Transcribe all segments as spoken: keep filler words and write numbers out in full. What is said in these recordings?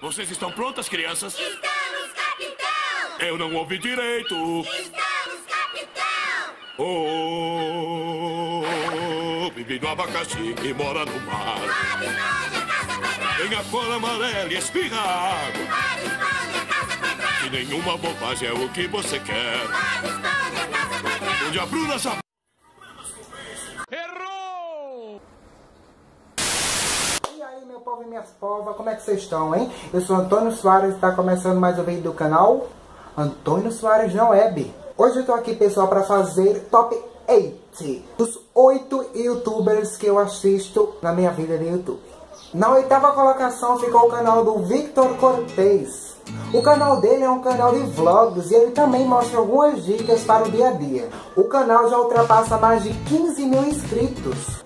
Vocês estão prontas, crianças? Estamos, capitão! Eu não ouvi direito. Estamos, capitão! Oh, vive no abacaxi e mora no mar. Bob Esponja, casa quadrada! Tem a cor amarela e espirra água. Bob Esponja, casa quadrada! E nenhuma bobagem é o que você quer. Bob Esponja, casa quadrada! Onde a Bruna sabe. Errou! E aí, meu povo e minhas povas, como é que vocês estão, hein? Eu sou Antônio Soares e está começando mais um vídeo do canal Antônio Soares na Web. Hoje eu tô aqui, pessoal, para fazer top oito dos oito youtubers que eu assisto na minha vida de YouTube. Na oitava colocação ficou o canal do Victor Cortez. O canal dele é um canal de vlogs e ele também mostra algumas dicas para o dia a dia. O canal já ultrapassa mais de quinze mil inscritos.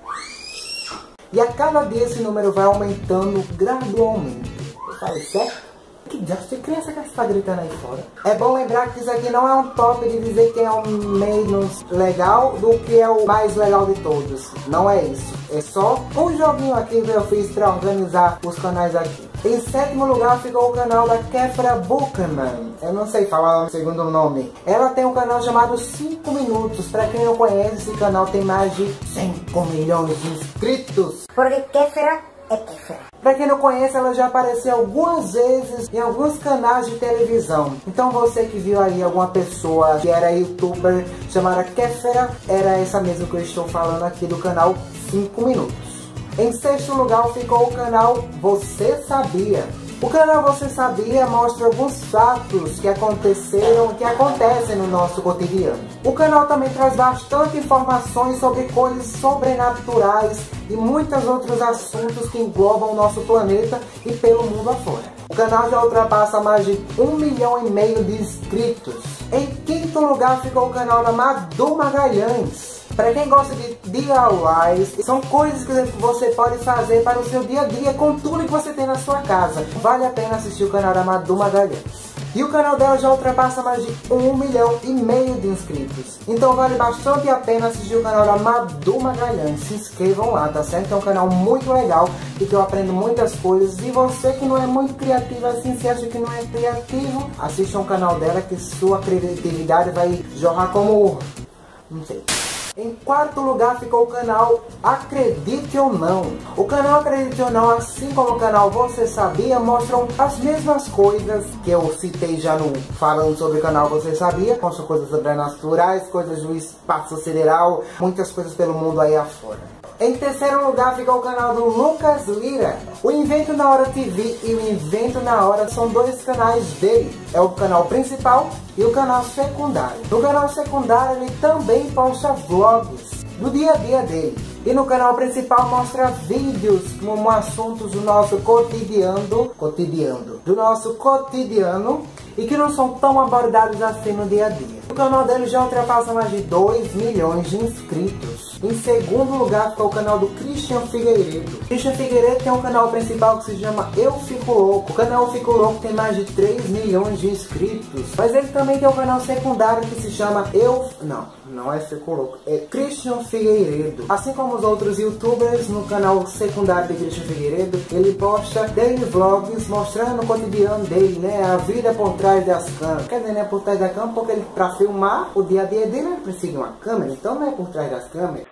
E a cada dia esse número vai aumentando gradualmente. Eu falei, certo? Que diabo de criança que está gritando aí fora? É bom lembrar que isso aqui não é um top de dizer quem é o menos legal do que é o mais legal de todos. Não é isso. É só um joguinho aqui que eu fiz para organizar os canais aqui. Em sétimo lugar ficou o canal da Kefra Buchman. Eu não sei falar o segundo nome. Ela tem um canal chamado cinco minutos. Para quem não conhece, esse canal tem mais de cinco milhões de inscritos. Porque Kefra é Kefra. Pra quem não conhece, ela já apareceu algumas vezes em alguns canais de televisão. Então você que viu aí alguma pessoa que era youtuber chamada Kefra, era essa mesmo que eu estou falando aqui do canal cinco minutos. Em sexto lugar ficou o canal Você Sabia? O canal Você Sabia mostra alguns fatos que aconteceram, que acontecem no nosso cotidiano. O canal também traz bastante informações sobre coisas sobrenaturais e muitos outros assuntos que englobam o nosso planeta e pelo mundo afora. O canal já ultrapassa mais de um milhão e meio de inscritos. Em quinto lugar ficou o canal da Madu Magalhães. Para quem gosta de D I Ys, são coisas que você pode fazer para o seu dia a dia com tudo que você tem na sua casa. Vale a pena assistir o canal da Madu Magalhães. E o canal dela já ultrapassa mais de um milhão e meio de inscritos. Então vale bastante a pena assistir o canal da Madu Magalhães. Se inscrevam lá, tá certo? É um canal muito legal e que eu aprendo muitas coisas. E você que não é muito criativo assim, se acha que não é criativo, assista um canal dela que sua criatividade vai jorrar como... não sei. Em quarto lugar ficou o canal Acredite ou Não. O canal Acredite ou Não, assim como o canal Você Sabia, mostram as mesmas coisas que eu citei já no falando sobre o canal Você Sabia. Mostram coisas sobrenaturais, coisas do espaço sideral, muitas coisas pelo mundo aí afora. Em terceiro lugar ficou o canal do Lucas Lira. O Invento na Hora T V e o Invento na Hora são dois canais dele. É o canal principal e o canal secundário. No canal secundário ele também posta vlogs do dia a dia dele. E no canal principal mostra vídeos como assuntos do nosso cotidiano, cotidiano, do nosso cotidiano e que não são tão abordados assim no dia a dia. O canal dele já ultrapassa mais de dois milhões de inscritos. Em segundo lugar ficou o canal do Christian Figueiredo. Christian Figueiredo tem um canal principal que se chama Eu Fico Louco. O canal Eu Fico Louco tem mais de três milhões de inscritos. Mas ele também tem um canal secundário que se chama Eu... Não, não é Fico Louco. É Christian Figueiredo. Assim como os outros youtubers, no canal secundário de Christian Figueiredo, ele posta daily vlogs mostrando o cotidiano dele, né? A vida por trás das câmeras. Quer dizer, não é por trás da câmera, porque ele, pra filmar o dia a dia dele, ele precisa de uma câmera. Então não é por trás das câmeras.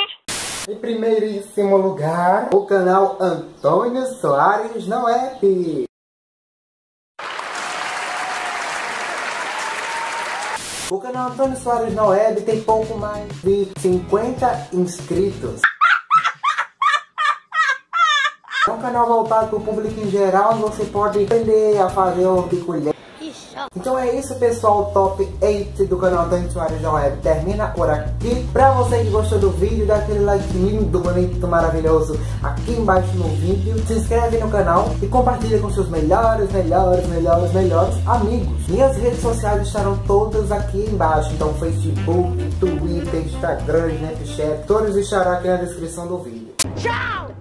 Em primeiríssimo lugar, o canal Antônio Soares na Web. O canal Antônio Soares na Web tem pouco mais de cinquenta inscritos. É um canal voltado para o público em geral, onde você pode aprender a fazer o bicolher. Então é isso, pessoal, o top oito do canal Antônio Soares na Web termina por aqui. Pra você que gostou do vídeo, dá aquele like lindo, bonito, maravilhoso aqui embaixo no vídeo. Se inscreve no canal e compartilha com seus melhores, melhores, melhores, melhores amigos. Minhas redes sociais estarão todas aqui embaixo. Então Facebook, Twitter, Instagram, Snapchat, todos estarão aqui na descrição do vídeo. Tchau!